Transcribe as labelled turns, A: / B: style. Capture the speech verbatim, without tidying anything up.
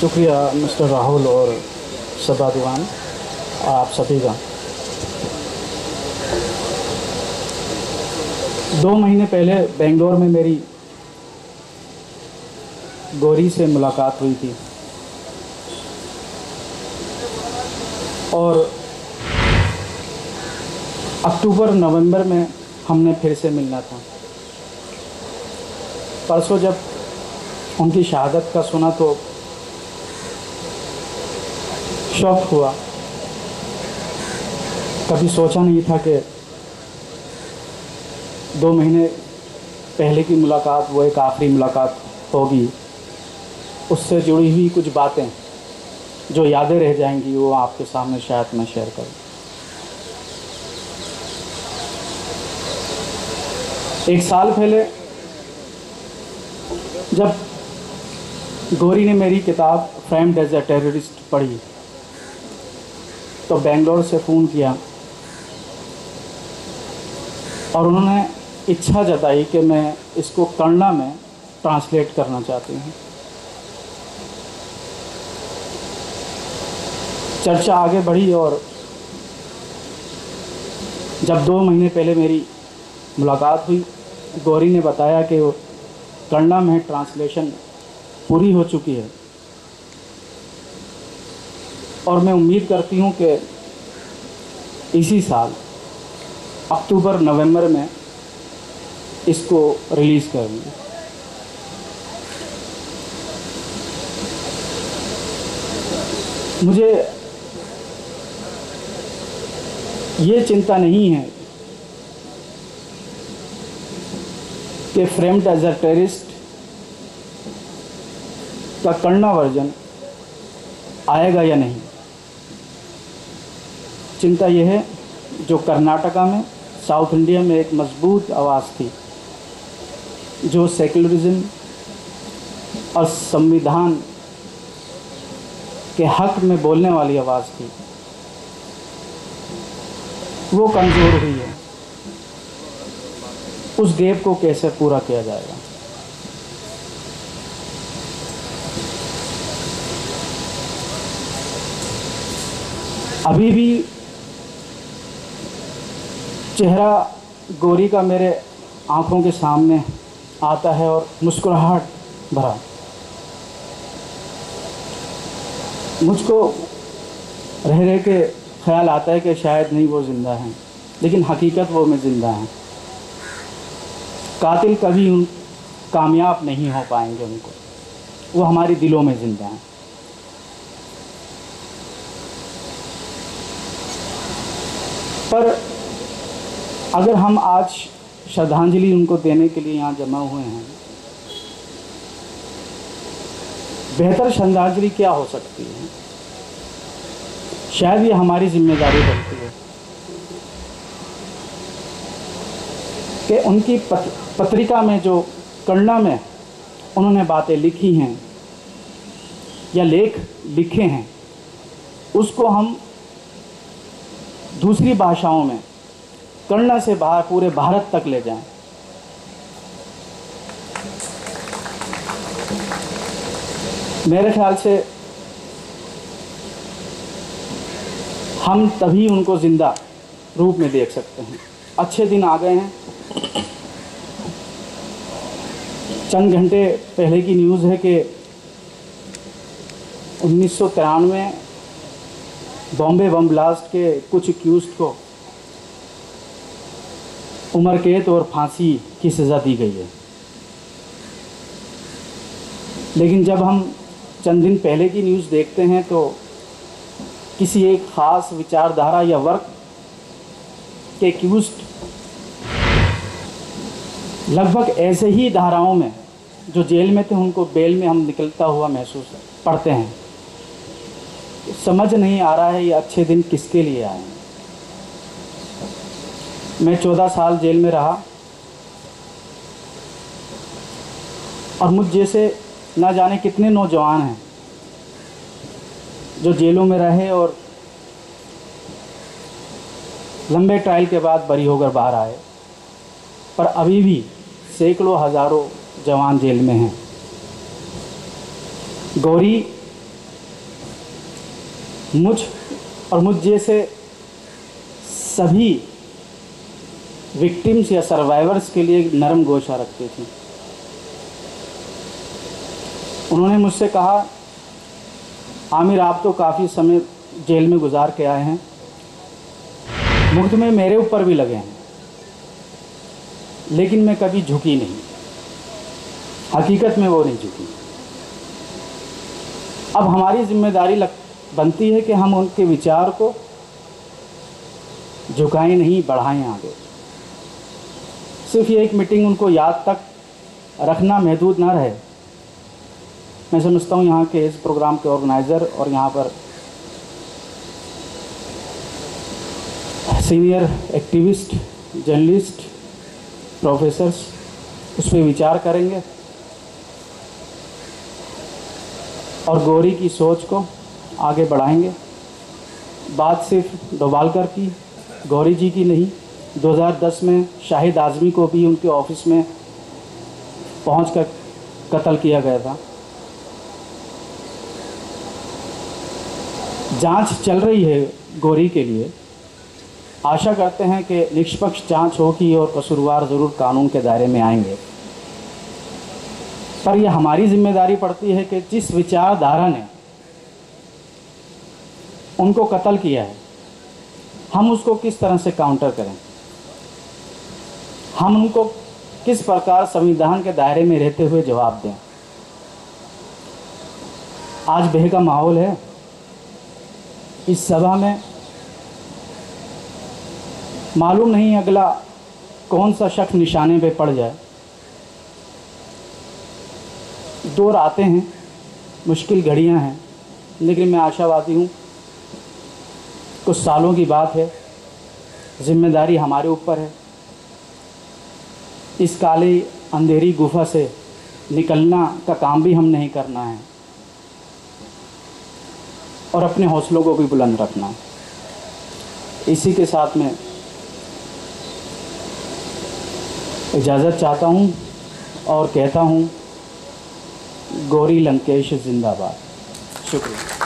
A: शुक्रिया मिस्टर राहुल और सभा दीवान आप सभी का। दो महीने पहले बेंगलोर में मेरी गौरी से मुलाकात हुई थी और अक्टूबर नवंबर में हमने फिर से मिलना था। परसों जब उनकी शहादत का सुना तो शॉक हुआ। कभी सोचा नहीं था कि दो महीने पहले की मुलाकात वो एक आखिरी मुलाकात होगी। उससे जुड़ी हुई कुछ बातें जो यादें रह जाएंगी वो आपके सामने शायद मैं शेयर करूं। एक साल पहले जब गौरी ने मेरी किताब फ्रेम्ड एज अ टेररिस्ट पढ़ी तो बेंगलोर से फ़ोन किया और उन्होंने इच्छा जताई कि मैं इसको कन्नड़ा में ट्रांसलेट करना चाहती हूँ। चर्चा आगे बढ़ी और जब दो महीने पहले मेरी मुलाकात हुई, गौरी ने बताया कि वो कन्नड़ा में ट्रांसलेशन पूरी हो चुकी है और मैं उम्मीद करती हूँ कि इसी साल अक्टूबर नवंबर में इसको रिलीज़ करेंगे। मुझे ये चिंता नहीं है कि फ्रेम्ड एज अ टेररिस्ट का कन्नड़ा वर्जन आएगा या नहीं। चिंता यह है जो कर्नाटका में, साउथ इंडिया में एक मजबूत आवाज़ थी जो सेक्युलरिज्म और संविधान के हक में बोलने वाली आवाज़ थी, वो कमज़ोर हुई है। उस गैप को कैसे पूरा किया जाएगा। अभी भी चेहरा गौरी का मेरे आंखों के सामने आता है और मुस्कुराहट भरा। मुझको रह रह के ख्याल आता है कि शायद नहीं वो ज़िंदा हैं, लेकिन हकीकत वो में ज़िंदा हैं। कातिल कभी उन कामयाब नहीं हो पाएंगे उनको, वो हमारे दिलों में ज़िंदा हैं। पर अगर हम आज श्रद्धांजलि उनको देने के लिए यहाँ जमा हुए हैं, बेहतर श्रद्धांजलि क्या हो सकती है। शायद ये हमारी जिम्मेदारी बनती है कि उनकी पत, पत्रिका में जो कन्नड़ा में उन्होंने बातें लिखी हैं या लेख लिखे हैं, उसको हम दूसरी भाषाओं में कन्नड़ा से बाहर पूरे भारत तक ले जाएं। मेरे ख्याल से हम तभी उनको ज़िंदा रूप में देख सकते हैं। अच्छे दिन आ गए हैं। चंद घंटे पहले की न्यूज़ है कि उन्नीस सौ तिरानवे बॉम्बे बम ब्लास्ट के कुछ एक्यूज्ड को उम्र कैद और फांसी की सज़ा दी गई है। लेकिन जब हम चंद दिन पहले की न्यूज़ देखते हैं तो किसी एक ख़ास विचारधारा या वर्ग के एक्यूज्ड लगभग ऐसे ही धाराओं में जो जेल में थे उनको बेल में हम निकलता हुआ महसूस पढ़ते हैं। समझ नहीं आ रहा है ये अच्छे दिन किसके लिए आए हैं। मैं चौदह साल जेल में रहा और मुझ जैसे ना जाने कितने नौजवान हैं जो जेलों में रहे और लंबे ट्रायल के बाद बरी होकर बाहर आए, पर अभी भी सैकड़ों हज़ारों जवान जेल में हैं। गौरी मुझ और मुझ जैसे सभी विक्टिम्स या सर्वाइवर्स के लिए नरम गोशा रखती थी। उन्होंने मुझसे कहा, आमिर आप तो काफ़ी समय जेल में गुजार के आए हैं, मुकदमे मेरे ऊपर भी लगे हैं, लेकिन मैं कभी झुकी नहीं। हकीकत में वो नहीं झुकी। अब हमारी जिम्मेदारी लग बनती है कि हम उनके विचार को झुकाएं नहीं, बढ़ाएं आगे। सिर्फ ये एक मीटिंग उनको याद तक रखना महदूद ना रहे। मैं समझता हूँ यहाँ के इस प्रोग्राम के ऑर्गेनाइज़र और यहाँ पर सीनियर एक्टिविस्ट, जर्नलिस्ट, प्रोफेसर्स उस पर विचार करेंगे और गौरी की सोच को आगे बढ़ाएंगे। बात सिर्फ डोभालकर की, गौरी जी की नहीं। दो हज़ार दस में शाहिद आज़मी को भी उनके ऑफिस में पहुंचकर कत्ल किया गया था। जांच चल रही है गौरी के लिए। आशा करते हैं कि निष्पक्ष जांच होगी और कसूरवार ज़रूर कानून के दायरे में आएंगे। पर यह हमारी जिम्मेदारी पड़ती है कि जिस विचारधारा ने उनको कत्ल किया है, हम उसको किस तरह से काउंटर करें, हम उनको किस प्रकार संविधान के दायरे में रहते हुए जवाब दें। आज बह का माहौल है। इस सभा में मालूम नहीं अगला कौन सा शख्स निशाने पे पड़ जाए। दौर आते हैं, मुश्किल घड़ियां हैं, लेकिन मैं आशावादी हूँ। कुछ सालों की बात है, जिम्मेदारी हमारे ऊपर है। इस काली अंधेरी गुफा से निकलना का काम भी हम नहीं करना है और अपने हौसलों को भी बुलंद रखना। इसी के साथ में इजाज़त चाहता हूँ और कहता हूँ, गौरी लंकेश जिंदाबाद। शुक्रिया।